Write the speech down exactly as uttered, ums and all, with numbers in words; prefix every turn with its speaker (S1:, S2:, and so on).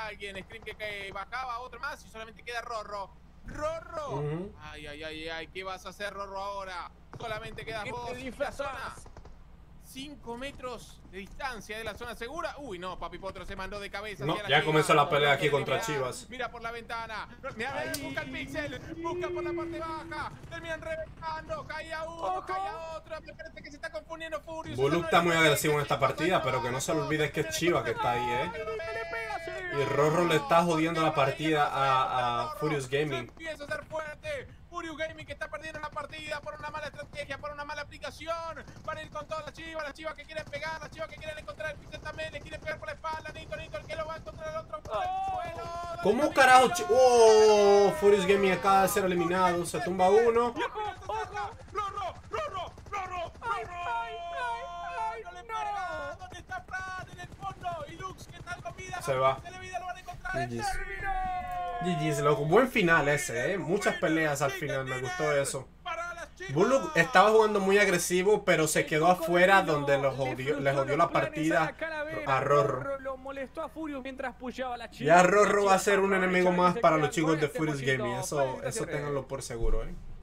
S1: alguien. Scream que, que bajaba, otro más y solamente queda Rorro. ¡Rorro! Uh-huh. Ay, ay, ay, ay, ¿qué vas a hacer, Rorro, ahora? Solamente quedas vos en la zona. cinco metros de distancia de la zona segura. Uy, no, Papi Potro se mandó de cabeza.
S2: No, ya comenzó la pelea aquí contra Chivas.
S1: Mira por la ventana. Mira, busca el pixel. Busca por la parte baja. Terminan reventando. Caía uno, caía otro. Me parece que se está confundiendo Furious.
S2: Bulu está muy agresivo en esta partida, pero que no se le olvide que es Chiva que está ahí, ¿eh? Y Rorro le está jodiendo la partida a, a Furious Gaming.
S1: Empieza a ser fuerte. Furious Gaming que está perdiendo la partida por una mala estrategia, por una mala aplicación. Van a ir con todas las chivas, las chivas que quieren pegar, las chivas que quieren encontrar el pixel también, le quieren pegar por la espalda. Nito, Nito, el que lo va a encontrar el otro por el suelo.
S2: ¿Cómo carajo? Oh, Furious Gaming acaba de ser eliminado. Se tumba uno.
S1: ¡Rorro! ¡Rorro! ¡Rorro! ¡Rorro! ¡No le pega! ¿Dónde está Fran? En el fondo. Y Lux, que tal comida.
S2: Se va.
S1: Lo van a encontrar.
S2: G G's, loco. Buen final ese, ¿eh? Muchas peleas al final. Me gustó eso. Bulu estaba jugando muy agresivo, pero se quedó afuera donde lo jodió, le jodió la partida a Rorro. Ya Rorro va a ser un enemigo más para los chicos de Furious Gaming. Eso, eso ténganlo por seguro, ¿eh?